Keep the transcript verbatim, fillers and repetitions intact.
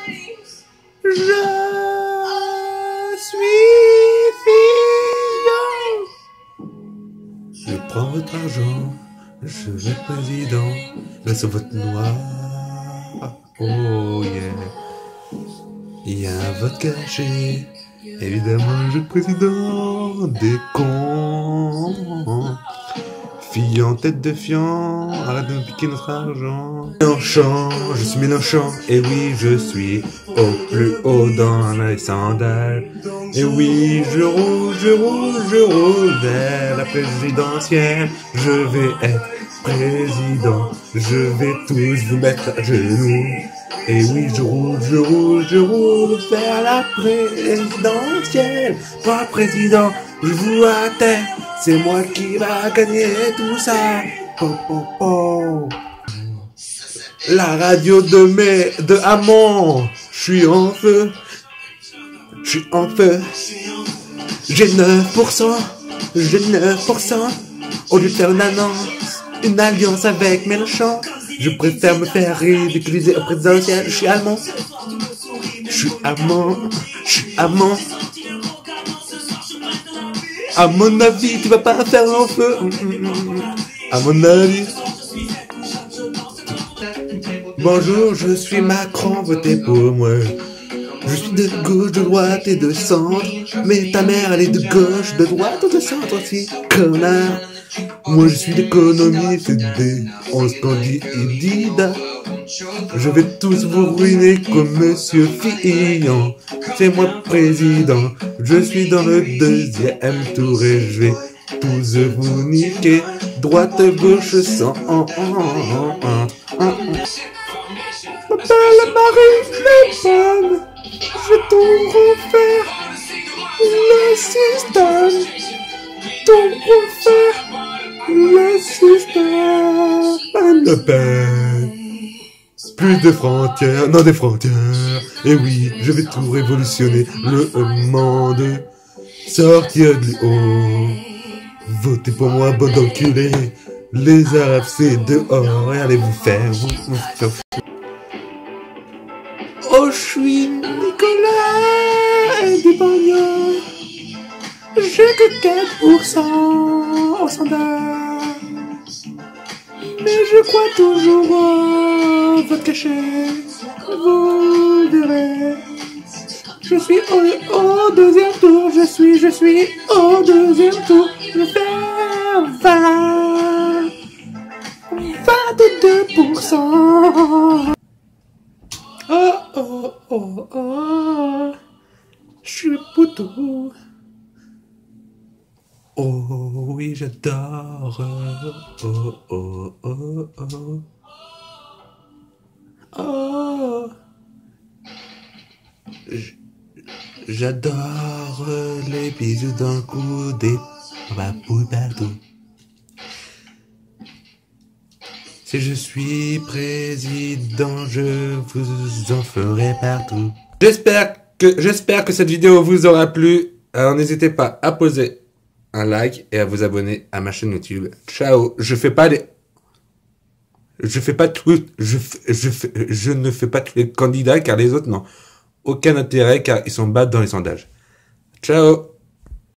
Je suis fiant. Je prends votre argent, je vais président, laisse votre noir. Oh yeah. Il y a un vote caché, évidemment je président des cons. Fiant, tête de fiant, arrête de nous piquer notre argent. Mélenchon, je suis Mélenchon, et oui, je suis au plus haut dans les sandales. Et oui, je roule, je roule, je roule vers la présidentielle. Je vais être président, je vais tous vous mettre à genoux. Et oui, je roule, je roule, je roule vers la présidentielle. Pas président, je vous à terre. C'est moi qui va gagner tout ça. Oh, oh, oh. La radio de mai, de Hamon. Je suis en feu. Je suis en feu. J'ai neuf pour cent. J'ai neuf pour cent. Au lieu de faire une annonce, une alliance avec Mélenchon, je préfère me faire ridiculiser au présidentiel. Je suis allemand. Je suis allemand. Je suis allemand. À mon avis, tu vas pas faire long feu. À mon avis. Bonjour, je suis Macron, votez pour moi. Je suis de gauche, de droite et de centre. Mais ta mère, elle est de gauche, de droite ou de centre aussi, connard. Moi, je suis d'économie, c'est des onze candidats. Je vais tous vous ruiner comme Monsieur Fillon. C'est moi président. Je suis dans le deuxième tour et je vais tous vous niquer. Droite, gauche, sans. Je m'appelle Marie Le Pen. Je vais tout refaire. Le système. Tout refaire. Le système. Marine Le Pen. Plus de frontières, non des frontières. Et oui, je vais tout révolutionner, le monde. Sortir du haut. Votez pour moi, bon enculé. Les Arabes, c'est dehors, et allez vous faire. Oh, je suis Nicolas Dupont. J'ai que quatre pour cent au sondage. Mais je crois toujours au vote caché. Vous verrez. Je suis au, au deuxième tour. Je suis, je suis au deuxième tour. Je vais faire vingt, vingt-deux pour cent. Oh, oh, oh, oh. Je suis poutou. Oh oui, j'adore. Oh, oh, oh, oh. Oh. J'adore les bisous dans le cou des papouilles partout. Si je suis président, je vous en ferai partout. J'espère que, j'espère que cette vidéo vous aura plu. Alors n'hésitez pas à poser un like et à vous abonner à ma chaîne YouTube. Ciao. Je fais pas les, je fais pas tout, je, je, fais, je ne fais pas tous les candidats car les autres n'ont aucun intérêt car ils sont bas dans les sondages. Ciao.